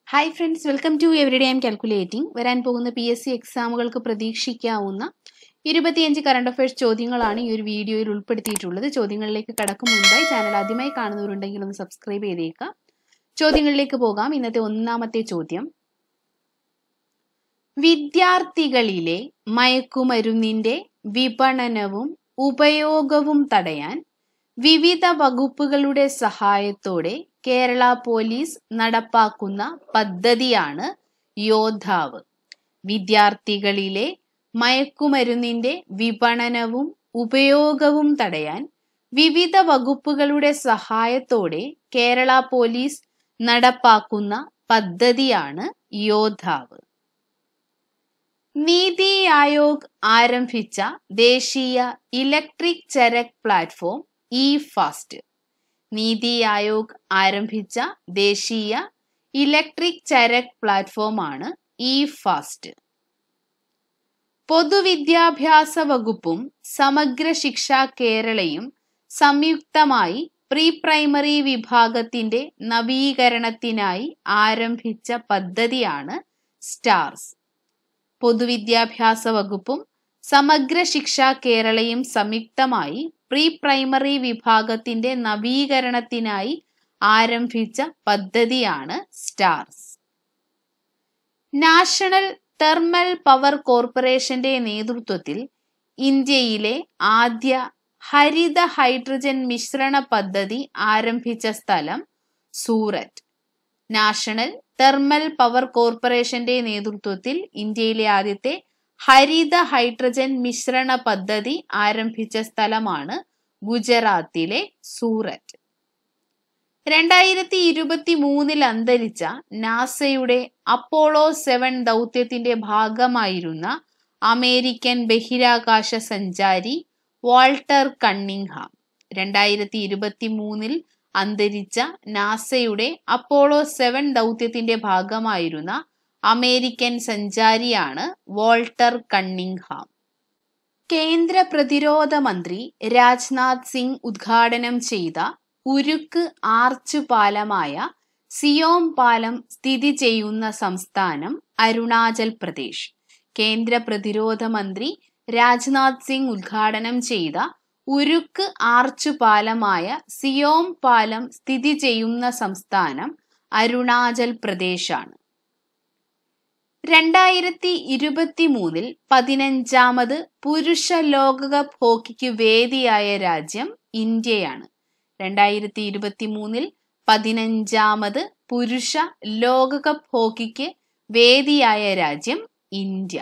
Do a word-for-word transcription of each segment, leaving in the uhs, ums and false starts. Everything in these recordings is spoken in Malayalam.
Hi friends, welcome to everyday aim calculating. വരാൻ പോകുന്ന പി എസ് സി എക്സാമുകൾക്ക് പ്രതീക്ഷിക്കാവുന്ന ഇരുപത്തിയഞ്ച് കറണ്ട് അഫയേഴ്സ് ചോദ്യങ്ങളാണ് ഈ ഒരു വീഡിയോയിൽ ഉൾപ്പെടുത്തിയിട്ടുള്ളത്. ചോദ്യങ്ങളിലേക്ക് കടക്കും മുൻപായി ചാനൽ ആദ്യമായി കാണുന്നവരുണ്ടെങ്കിൽ ഒന്ന് സബ്സ്ക്രൈബ് ചെയ്തേക്കാം. ചോദ്യങ്ങളിലേക്ക് പോകാം. ഇന്നത്തെ ഒന്നാമത്തെ ചോദ്യം: വിദ്യാർത്ഥികളിലെ മയക്കുമരുന്നിന്റെ വിപണനവും ഉപയോഗവും തടയാൻ വിവിധ വകുപ്പുകളുടെ സഹായത്തോടെ കേരള പോലീസ് നടപ്പാക്കുന്ന പദ്ധതിയാണ് യോദ്ധാവ്. വിദ്യാർത്ഥികളിലെ മയക്കുമരുന്നിന്റെ വിപണനവും ഉപയോഗവും തടയാൻ വിവിധ വകുപ്പുകളുടെ സഹായത്തോടെ കേരള പോലീസ് നടപ്പാക്കുന്ന പദ്ധതിയാണ് യോദ്ധാവ്. നീതി ആയോഗ് ആരംഭിച്ച ദേശീയ ഇലക്ട്രിക് ചരക്ക് platform E fast. NITI Aayog ആരംഭിച്ച ദേശീയ ഇലക്ട്രിക് ചരക്ക് പ്ലാറ്റ്ഫോമാണ് ഇ ഫാസ്റ്റ്. പൊതുവിദ്യാഭ്യാസ വകുപ്പും സമഗ്ര ശിക്ഷ കേരളയും സംയുക്തമായി പ്രീ പ്രൈമറി വിഭാഗത്തിന്റെ നവീകരണത്തിനായി ആരംഭിച്ച പദ്ധതിയാണ് സ്റ്റാർസ്. പൊതുവിദ്യാഭ്യാസ വകുപ്പും സമഗ്ര ശിക്ഷ കേരളയും സംയുക്തമായി പ്രീ പ്രൈമറി വിഭാഗത്തിന്റെ നവീകരണത്തിനായി ആരംഭിച്ച പദ്ധതിയാണ് സ്റ്റാർസ്. നാഷണൽ തെർമൽ പവർ കോർപ്പറേഷന്റെ നേതൃത്വത്തിൽ ഇന്ത്യയിലെ ആദ്യ ഹരിത ഹൈഡ്രജൻ മിശ്രണ പദ്ധതി ആരംഭിച്ച സ്ഥലം സൂററ്റ്. നാഷണൽ തെർമൽ പവർ കോർപ്പറേഷന്റെ നേതൃത്വത്തിൽ ഇന്ത്യയിലെ ആദ്യത്തെ ഹരിത ഹൈഡ്രജൻ മിശ്രണ പദ്ധതി ആരംഭിച്ച സ്ഥലമാണ് ഗുജറാത്തിലെ സൂററ്റ്. രണ്ടായിരത്തി ഇരുപത്തി മൂന്നിൽ അന്തരിച്ച നാസയുടെ അപ്പോളോ സെവൻ ദൗത്യത്തിന്റെ ഭാഗമായിരുന്ന അമേരിക്കൻ ബഹിരാകാശ സഞ്ചാരി വാൾട്ടർ കണ്ണിംഗ്ഹാം. രണ്ടായിരത്തി ഇരുപത്തി മൂന്നിൽ അന്തരിച്ച നാസയുടെ അപ്പോളോ സെവൻ ദൗത്യത്തിന്റെ ഭാഗമായിരുന്ന അമേരിക്കൻ സഞ്ചാരിയാണ് വാൾട്ടർ കണ്ണിംഗ്ഹാം. കേന്ദ്ര പ്രതിരോധ മന്ത്രി രാജ്നാഥ് സിംഗ് ഉദ്ഘാടനം ചെയ്ത ഉരുക്ക് ആർച്ച് പാലമായ സിയോം പാലം സ്ഥിതി ചെയ്യുന്ന സംസ്ഥാനം അരുണാചൽ പ്രദേശ്. കേന്ദ്ര പ്രതിരോധ മന്ത്രി രാജ്നാഥ് സിംഗ് ഉദ്ഘാടനം ചെയ്ത ഉരുക്ക് ആർച്ച് പാലമായ സിയോം പാലം സ്ഥിതി ചെയ്യുന്ന സംസ്ഥാനം അരുണാചൽ പ്രദേശാണ്. രണ്ടായിരത്തി ഇരുപത്തി മൂന്നിൽ പതിനഞ്ചാമത് പുരുഷ ലോകകപ്പ് ഹോക്കിക്ക് വേദിയായ രാജ്യം ഇന്ത്യയാണ്. രണ്ടായിരത്തി ഇരുപത്തി മൂന്നിൽ പതിനഞ്ചാമത് പുരുഷ ലോകകപ്പ് ഹോക്കിക്ക് വേദിയായ രാജ്യം ഇന്ത്യ.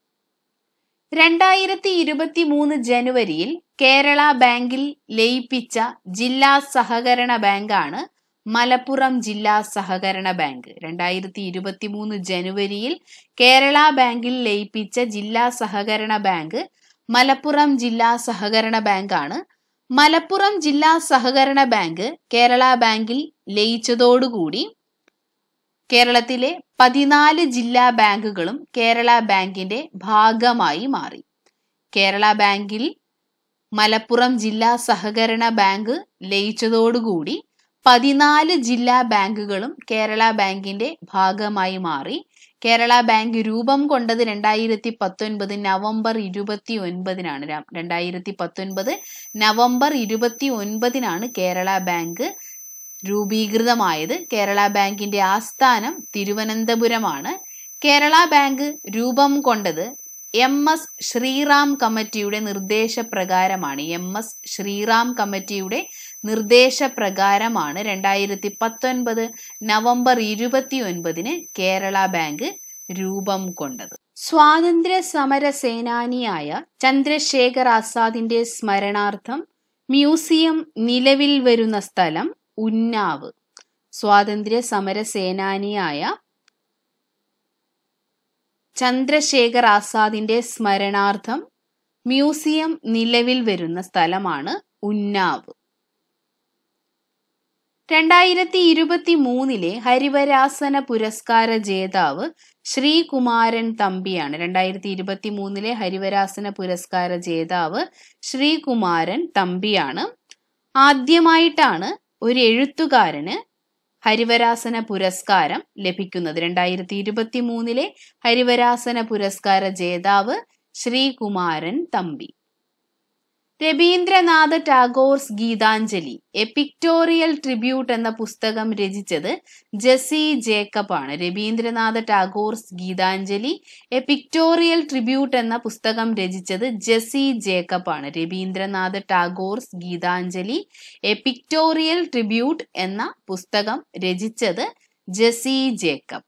രണ്ടായിരത്തി ഇരുപത്തി മൂന്ന് ജനുവരിയിൽ കേരള ബാങ്കിൽ ലയിപ്പിച്ച ജില്ലാ സഹകരണ ബാങ്കാണ് മലപ്പുറം ജില്ലാ സഹകരണ ബാങ്ക്. രണ്ടായിരത്തി ഇരുപത്തി മൂന്ന് ജനുവരിയിൽ കേരള ബാങ്കിൽ ലയിപ്പിച്ച ജില്ലാ സഹകരണ ബാങ്ക് മലപ്പുറം ജില്ലാ സഹകരണ ബാങ്കാണ്. മലപ്പുറം ജില്ലാ സഹകരണ ബാങ്ക് കേരള ബാങ്കിൽ ലയിച്ചതോടുകൂടി കേരളത്തിലെ പതിനാല് ജില്ലാ ബാങ്കുകളും കേരള ബാങ്കിന്റെ ഭാഗമായി മാറി. കേരള ബാങ്കിൽ മലപ്പുറം ജില്ലാ സഹകരണ ബാങ്ക് ലയിച്ചതോടുകൂടി പതിനാല് ജില്ലാ ബാങ്കുകളും കേരള ബാങ്കിന്റെ ഭാഗമായി മാറി. കേരള ബാങ്ക് രൂപം കൊണ്ടത് രണ്ടായിരത്തി പത്തൊൻപത് നവംബർ ഇരുപത്തി ഒൻപതിനാണ്. രണ്ടായിരത്തി പത്തൊൻപത് നവംബർ ഇരുപത്തി ഒൻപതിനാണ് കേരള ബാങ്ക് രൂപീകൃതമായത്. കേരള ബാങ്കിന്റെ ആസ്ഥാനം തിരുവനന്തപുരമാണ്. കേരള ബാങ്ക് രൂപം കൊണ്ടത് എം എസ് ശ്രീറാം കമ്മിറ്റിയുടെ നിർദ്ദേശപ്രകാരമാണ്. എം എസ് ശ്രീറാം കമ്മിറ്റിയുടെ നിർദ്ദേശപ്രകാരമാണ് രണ്ടായിരത്തി പത്തൊൻപത് നവംബർ ഇരുപത്തി ഒൻപതിന് കേരള ബാങ്ക് രൂപം കൊണ്ടത്. സ്വാതന്ത്ര്യ സമര സേനാനിയായ ചന്ദ്രശേഖർ ആസാദിന്റെ സ്മരണാർത്ഥം മ്യൂസിയം നിലവിൽ വരുന്ന സ്ഥലം ഉന്നാവ്. സ്വാതന്ത്ര്യ സമര സേനാനിയായ ചന്ദ്രശേഖർ ആസാദിന്റെ സ്മരണാർത്ഥം മ്യൂസിയം നിലവിൽ വരുന്ന സ്ഥലമാണ് ഉന്നാവ്. രണ്ടായിരത്തി ഇരുപത്തി മൂന്നിലെ ഹരിവരാസന പുരസ്കാര ജേതാവ് ശ്രീകുമാരൻ തമ്പിയാണ്. രണ്ടായിരത്തി ഇരുപത്തി മൂന്നിലെ ഹരിവരാസന പുരസ്കാര ജേതാവ് ശ്രീകുമാരൻ തമ്പിയാണ്. ആദ്യമായിട്ടാണ് ഒരു എഴുത്തുകാരന് ഹരിവരാസന പുരസ്കാരം ലഭിക്കുന്നത്? രണ്ടായിരത്തി ഇരുപത്തി മൂന്നിലെ ഹരിവരാസന പുരസ്കാര ജേതാവ് Sreekumaran Thampi. Rabindranath Tagore's Gitanjali a pictorial tribute എന്ന പുസ്തകം രചിച്ചത് ജെസി ജേക്കബ് ആണ്. Rabindranath Tagore's Gitanjali a pictorial tribute എന്ന പുസ്തകം രചിച്ചത് ജെസി ജേക്കബ് ആണ്. Rabindranath Tagore's Gitanjali a pictorial tribute എന്ന പുസ്തകം രചിച്ചത് ജെസി ജേക്കബ്.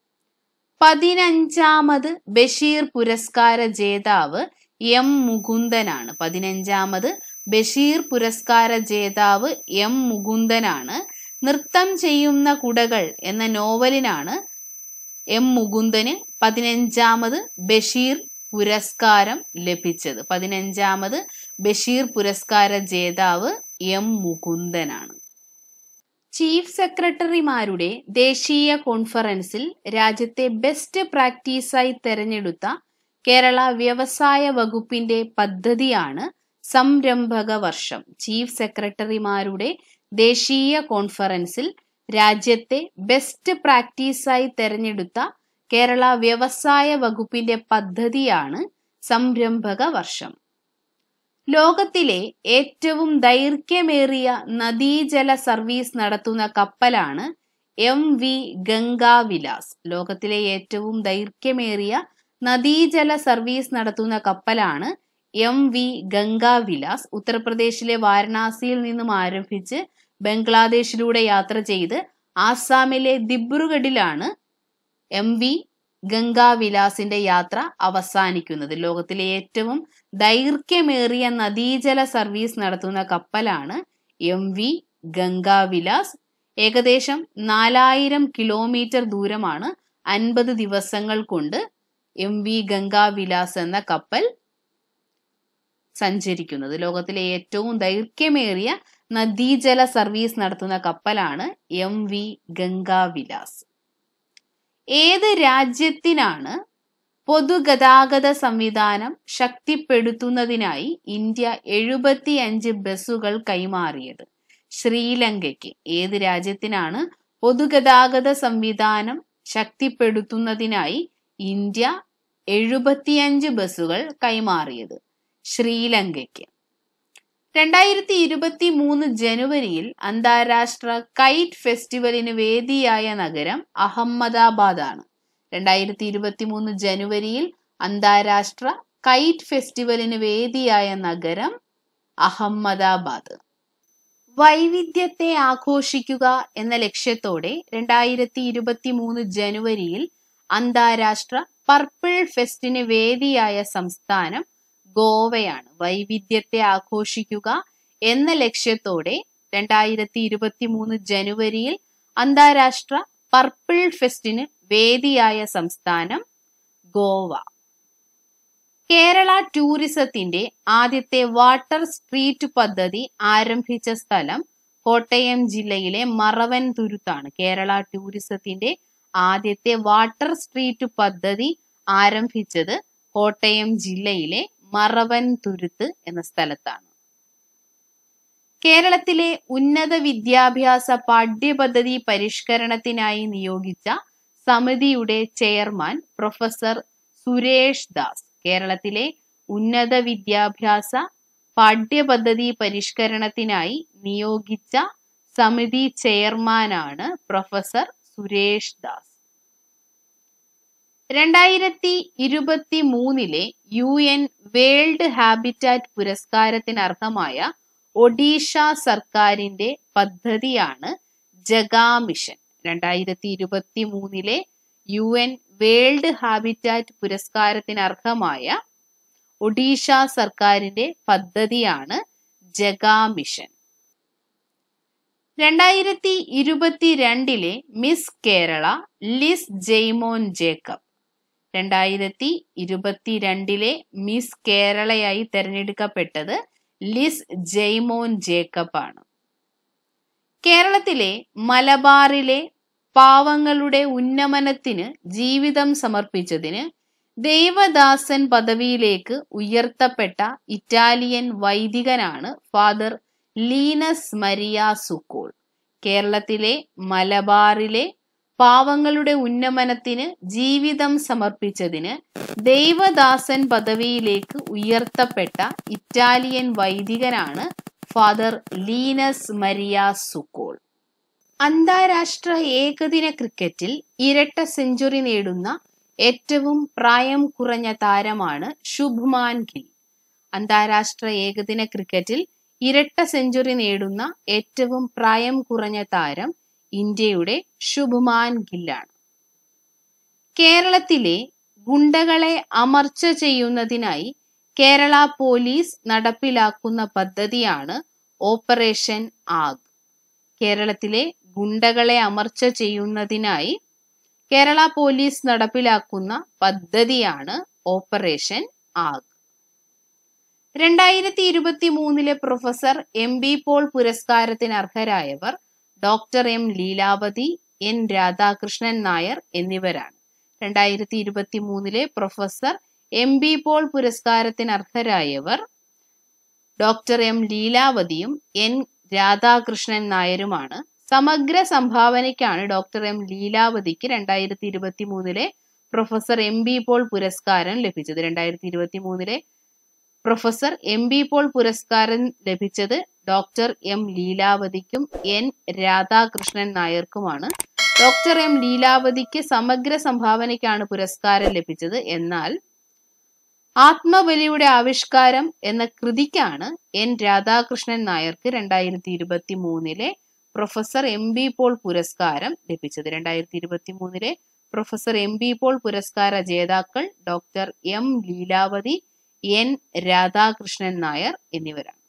പതിനഞ്ചാമത് ബഷീർ പുരസ്കാര ജേതാവ് എം മുകുന്ദനാണ്. പതിനഞ്ചാമത് ബഷീർ പുരസ്കാര ജേതാവ് എം മുകുന്ദനാണ്. നൃത്തം ചെയ്യുന്ന കുടകൾ എന്ന നോവലിനാണ് എം മുകുന്ദന് പതിനഞ്ചാമത് ബഷീർ പുരസ്കാരം ലഭിച്ചത്. പതിനഞ്ചാമത് ബഷീർ പുരസ്കാര ജേതാവ് എം മുകുന്ദനാണ്. ചീഫ് സെക്രട്ടറിമാരുടെ ദേശീയ കോൺഫറൻസിൽ രാജ്യത്തെ ബെസ്റ്റ് പ്രാക്ടീസായി തെരഞ്ഞെടുത്ത കേരള വ്യവസായ വകുപ്പിന്റെ പദ്ധതിയാണ് സംരംഭക വർഷം. ചീഫ് സെക്രട്ടറിമാരുടെ ദേശീയ കോൺഫറൻസിൽ രാജ്യത്തെ ബെസ്റ്റ് പ്രാക്ടീസായി തെരഞ്ഞെടുത്ത കേരള വ്യവസായ വകുപ്പിന്റെ പദ്ധതിയാണ് സംരംഭക വർഷം. ലോകത്തിലെ ഏറ്റവും ദൈർഘ്യമേറിയ നദീജല സർവീസ് നടത്തുന്ന കപ്പലാണ് എം വി ഗംഗാവിലാസ്. ലോകത്തിലെ ഏറ്റവും ദൈർഘ്യമേറിയ നദീജല സർവീസ് നടത്തുന്ന കപ്പലാണ് എം വി ഗംഗാവിലാസ്. ഉത്തർപ്രദേശിലെ വാരണാസിയിൽ നിന്നും ആരംഭിച്ച് ബംഗ്ലാദേശിലൂടെ യാത്ര ചെയ്ത് ആസാമിലെ ദിബ്രുഗഡിലാണ് എം വി ഗംഗാവിലാസിന്റെ യാത്ര അവസാനിക്കുന്നത്. ലോകത്തിലെ ഏറ്റവും ദൈർഘ്യമേറിയ നദീജല സർവീസ് നടത്തുന്ന കപ്പലാണ് എം വി ഗംഗാവിലാസ്. ഏകദേശം നാലായിരം കിലോമീറ്റർ ദൂരമാണ് അൻപത് ദിവസങ്ങൾ കൊണ്ട് എം വി ഗംഗാവിലാസ് എന്ന കപ്പൽ സഞ്ചരിക്കുന്നത്. ലോകത്തിലെ ഏറ്റവും ദൈർഘ്യമേറിയ നദീജല സർവീസ് നടത്തുന്ന കപ്പലാണ് എം വി ഗംഗാവിലാസ്. ഏത് രാജ്യത്തിനാണ് പൊതുഗതാഗത സംവിധാനം ശക്തിപ്പെടുത്തുന്നതിനായി ഇന്ത്യ എഴുപത്തി അഞ്ച് ബസ്സുകൾ കൈമാറിയത്? ശ്രീലങ്കയ്ക്ക്. ഏത് രാജ്യത്തിനാണ് പൊതുഗതാഗത സംവിധാനം ശക്തിപ്പെടുത്തുന്നതിനായി ഇന്ത്യ എഴുപത്തിയഞ്ച് ബസ്സുകൾ കൈമാറിയത്? ശ്രീലങ്കയ്ക്ക്. രണ്ടായിരത്തി ഇരുപത്തി മൂന്ന് ജനുവരിയിൽ അന്താരാഷ്ട്ര കൈറ്റ് ഫെസ്റ്റിവലിന് വേദിയായ നഗരം അഹമ്മദാബാദ് ആണ്. രണ്ടായിരത്തി ഇരുപത്തി മൂന്ന് ജനുവരിയിൽ അന്താരാഷ്ട്ര കൈറ്റ് ഫെസ്റ്റിവലിന് വേദിയായ നഗരം അഹമ്മദാബാദ്. വൈവിധ്യത്തെ ആഘോഷിക്കുക എന്ന ലക്ഷ്യത്തോടെ രണ്ടായിരത്തി ഇരുപത്തി മൂന്ന് ജനുവരിയിൽ അന്താരാഷ്ട്ര പർപ്പിൾ ഫെസ്റ്റിന് വേദിയായ സംസ്ഥാനം ഗോവയാണ്. വൈവിധ്യത്തെ ആഘോഷിക്കുക എന്ന ലക്ഷ്യത്തോടെ രണ്ടായിരത്തി ഇരുപത്തി മൂന്ന് ജനുവരിയിൽ അന്താരാഷ്ട്ര പർപ്പിൾ ഫെസ്റ്റിന് വേദിയായ സംസ്ഥാനം ഗോവ. കേരള ടൂറിസത്തിന്റെ ആദ്യത്തെ വാട്ടർ സ്ട്രീറ്റ് പദ്ധതി ആരംഭിച്ച സ്ഥലം കോട്ടയം ജില്ലയിലെ മറവൻ തുരുത്താണ്. കേരള ടൂറിസത്തിന്റെ ആദ്യത്തെ വാട്ടർ സ്ട്രീറ്റ് പദ്ധതി ആരംഭിച്ചത് കോട്ടയം ജില്ലയിലെ മറവൻ തുരുത്ത് എന്ന സ്ഥലത്താണ്. കേരളത്തിലെ ഉന്നത വിദ്യാഭ്യാസ പാഠ്യപദ്ധതി പരിഷ്കരണത്തിനായി നിയോഗിച്ച സമിതിയുടെ ചെയർമാൻ പ്രൊഫസർ സുരേഷ് ദാസ്. കേരളത്തിലെ ഉന്നത വിദ്യാഭ്യാസ പാഠ്യപദ്ധതി പരിഷ്കരണത്തിനായി നിയോഗിച്ച സമിതി ചെയർമാനാണ് പ്രൊഫസർ സുരേഷ് ദാസ്. രണ്ടായിരത്തി ഇരുപത്തി മൂന്നിലെ യു എൻ വേൾഡ് ഹാബിറ്റാറ്റ് പുരസ്കാരത്തിന് അർഹമായ ഒഡീഷ സർക്കാരിന്റെ പദ്ധതിയാണ് ജഗാ മിഷൻ. രണ്ടായിരത്തി ഇരുപത്തി മൂന്നിലെ യു എൻ വേൾഡ് ഹാബിറ്റാറ്റ് പുരസ്കാരത്തിന് അർഹമായ ഒഡീഷ സർക്കാരിന്റെ പദ്ധതിയാണ് ജഗാ മിഷൻ. രണ്ടായിരത്തി ഇരുപത്തി രണ്ടിലെ മിസ് കേരള ലിസ് ജെയ്മോൻ ജേക്കബ്. രണ്ടായിരത്തി ഇരുപത്തി രണ്ടിലെ മിസ് കേരളയായി തെരഞ്ഞെടുക്കപ്പെട്ടത് ലിസ് ജെയ്മോൻ ജേക്കബ് ആണ്. കേരളത്തിലെ മലബാറിലെ പാവങ്ങളുടെ ഉന്നമനത്തിന് ജീവിതം സമർപ്പിച്ചതിന് ദേവദാസൻ പദവിയിലേക്ക് ഉയർത്തപ്പെട്ട ഇറ്റാലിയൻ വൈദികനാണ് ഫാദർ ലീനസ് മരിയ സുക്കോൾ. കേരളത്തിലെ മലബാറിലെ പാവങ്ങളുടെ ഉന്നമനത്തിന് ജീവിതം സമർപ്പിച്ചതിന് ദൈവദാസൻ പദവിയിലേക്ക് ഉയർത്തപ്പെട്ട ഇറ്റാലിയൻ വൈദികനാണ് ഫാദർ ലീനസ് മരിയ സുക്കോൾ. അന്താരാഷ്ട്ര ഏകദിന ക്രിക്കറ്റിൽ ഇരട്ട സെഞ്ചുറി നേടുന്ന ഏറ്റവും പ്രായം കുറഞ്ഞ താരമാണ് ശുഭ്മാൻ ഗിൽ. അന്താരാഷ്ട്ര ഏകദിന ക്രിക്കറ്റിൽ ഇരട്ട സെഞ്ചുറി നേടുന്ന ഏറ്റവും പ്രായം കുറഞ്ഞ താരം ഇന്ത്യയുടെ ശുഭ്മാൻ ഗില്ലാണ്. കേരളത്തിലെ ഗുണ്ടകളെ അമർച്ച ചെയ്യുന്നതിനായി കേരള പോലീസ് നടപ്പിലാക്കുന്ന പദ്ധതിയാണ് ഓപ്പറേഷൻ ആഗ്. കേരളത്തിലെ ഗുണ്ടകളെ അമർച്ച ചെയ്യുന്നതിനായി കേരള പോലീസ് നടപ്പിലാക്കുന്ന പദ്ധതിയാണ് ഓപ്പറേഷൻ ആഗ്. രണ്ടായിരത്തി ഇരുപത്തി മൂന്നിലെ പ്രൊഫസർ എം ബി പോൾ പുരസ്കാരത്തിന് അർഹരായവർ doctor M Leelavathi, N Radhakrishnan Nair എന്നിവരാണ്. രണ്ടായിരത്തി ഇരുപത്തി മൂന്നിലെ പ്രൊഫസർ എം ബി പോൾ പുരസ്കാരത്തിന് അർഹരായവർ ഡോക്ടർ എം ലീലാവതിയും എൻ രാധാകൃഷ്ണൻ നായരുമാണ്. സമഗ്ര സംഭാവനയ്ക്കാണ് ഡോക്ടർ എം ലീലാവതിക്ക് രണ്ടായിരത്തി ഇരുപത്തി മൂന്നിലെ പ്രൊഫസർ എം ബി പോൾ പുരസ്കാരം ലഭിച്ചത്. രണ്ടായിരത്തി ഇരുപത്തി മൂന്നിലെ പ്രൊഫസർ എം ബി പോൾ പുരസ്കാരം ലഭിച്ചത് ഡോക്ടർ എം ലീലാവതിക്കും എൻ രാധാകൃഷ്ണൻ നായർക്കുമാണ്. ഡോക്ടർ എം ലീലാവതിക്ക് സമഗ്ര സംഭാവനയ്ക്കാണ് പുരസ്കാരം ലഭിച്ചത്. എന്നാൽ ആത്മബലിയുടെ ആവിഷ്കാരം എന്ന കൃതിക്കാണ് എൻ രാധാകൃഷ്ണൻ നായർക്ക് രണ്ടായിരത്തി ഇരുപത്തി മൂന്നിലെ പ്രൊഫസർ എം ബി പോൾ പുരസ്കാരം ലഭിച്ചത്. രണ്ടായിരത്തി ഇരുപത്തി മൂന്നിലെ പ്രൊഫസർ എം ബി പോൾ പുരസ്കാര ജേതാക്കൾ doctor M Leelavathi, N Radhakrishnan Nair എന്നിവരാണ്.